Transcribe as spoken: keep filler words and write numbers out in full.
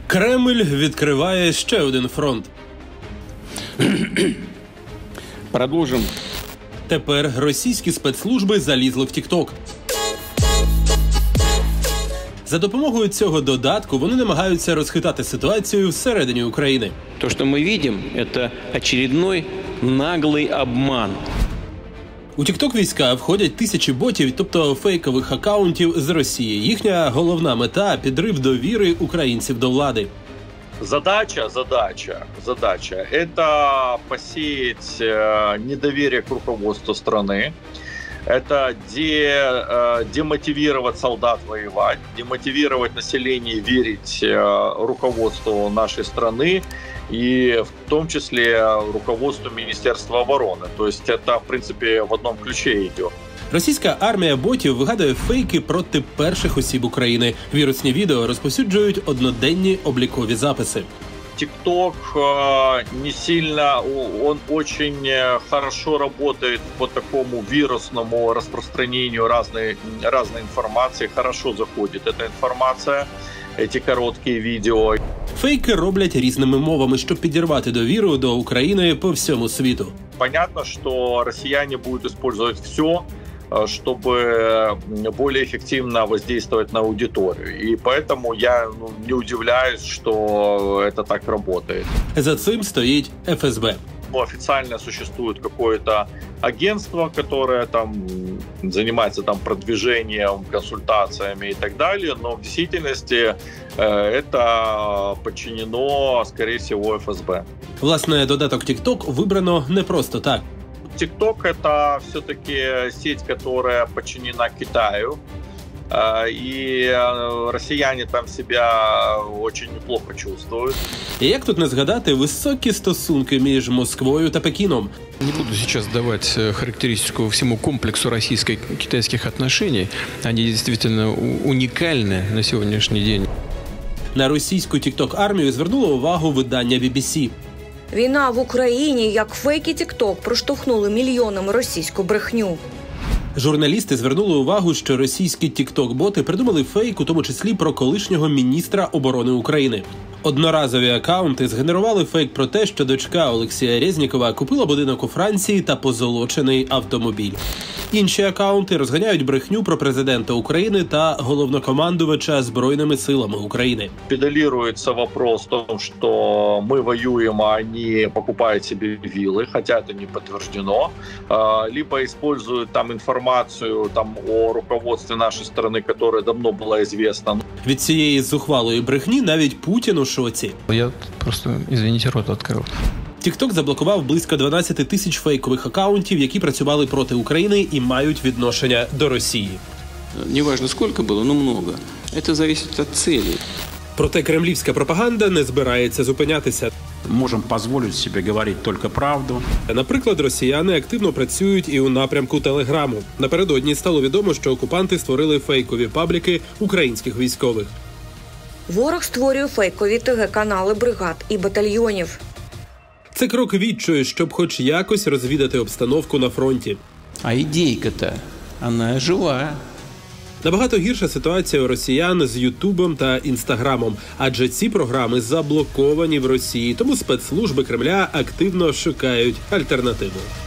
Кремль відкриває ще один фронт. Продовжимо. Тепер російські спецслужби залізли в TikTok. За допомогою цього додатку вони намагаються розхитати ситуацію всередині України. То, що ми бачимо, це очередний наглий обман. У TikTok війська входять тисячі ботів, тобто фейкових акаунтів з Росії. Їхня головна мета – підрив довіри українців до влади. Задача, задача, задача – это посеять недоверие к руководству страны, это де, демотивировать солдат воевать, демотивировать население верить руководству нашей страны и в том числе руководству Министерства обороны. То есть это, в принципе, в одном ключе идет. Російська армія ботів вигадує фейки проти перших осіб України. Вірусні відео розповсюджують одноденні облікові записи. TikTok не сильно, он очень хорошо работает по такому вирусному распространению разной, разной информации. Хорошо заходит эта информация, эти короткие видео. Фейки роблять різними мовами, щоб підірвати довіру до України по всьому світу. Понятно, что россияне будут использовать все, чтобы более эффективно воздействовать на аудиторию. И поэтому я ну, не удивляюсь, что это так работает. За цим стоїть еф ес бе. Официально существует какое-то агентство, которое там занимается там продвижением, консультациями и так далее, но в действительности э, это подчинено, скорее всего, еф ес бе. Власне, додаток TikTok вибрано не просто так. TikTok – это все-таки сеть, которая подчинена Китаю, и россияне там себя очень неплохо чувствуют. І як тут не згадати високі стосунки між Москвою та Пекіном? Не буду сейчас давать характеристику всему комплексу российско-китайских отношений. Они действительно уникальны на сегодняшний день. На російську TikTok-армію звернуло увагу видання бі бі сі. Війна в Україні, як фейки TikTok, проштовхнули мільйонами російську брехню. Журналісти звернули увагу, що російські TikTok-боти придумали фейк, у тому числі про колишнього міністра оборони України. Одноразові акаунти згенерували фейк про те, що дочка Олексія Резнікова купила будинок у Франції та позолочений автомобіль. Інші акаунти розганяють брехню про президента України та головнокомандувача Збройними силами України. Педалируется вопрос о том, что мы воюем, а они покупают себе виллы, хотя это не подтверждено. Либо используют там информацию там, о руководстве нашей страны, которая давно была известна. Від цієї зухвалої брехні навіть Путін у шоці. Я просто, извините, рот відкрив. TikTok заблокував близько дванадцять тисяч фейкових акаунтів, які працювали проти України і мають відношення до Росії. Неважно, скільки було, але много. Це залежить від цілі. Проте кремлівська пропаганда не збирається зупинятися. Можемо дозволити собі говорити тільки правду. Наприклад, росіяни активно працюють і у напрямку Телеграму. Напередодні стало відомо, що окупанти створили фейкові пабліки українських військових. Ворог створює фейкові те ге-канали бригад і батальйонів. Це крок відчаю, щоб хоч якось розвідати обстановку на фронті. А ідейка-то, вона жива. Набагато гірша ситуація у росіян з Ютубом та Інстаграмом, адже ці програми заблоковані в Росії, тому спецслужби Кремля активно шукають альтернативу.